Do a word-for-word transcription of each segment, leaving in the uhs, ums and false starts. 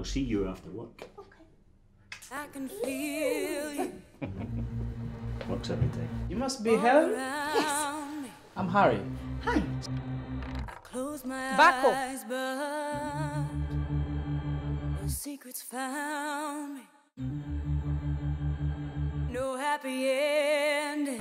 see you after work. Okay. I can feel you. Works every day. You must be Helen? Yes. I'm Harry. Hi. I close my Vako. eyes, but no secrets found me. No happy endings.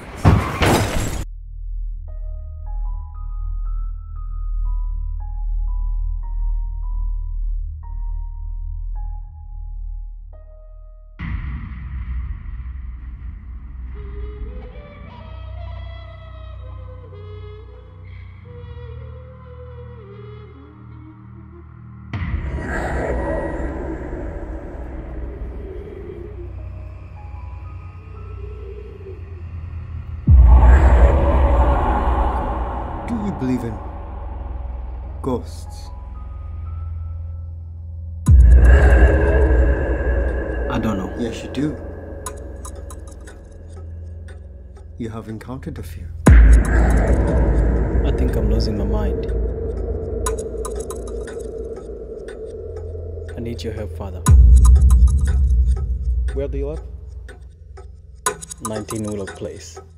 Do you believe in ghosts? I don't know. Yes, you do. You have encountered a few. I think I'm losing my mind. I need your help, Father. Where do you live? nineteen Willock Place.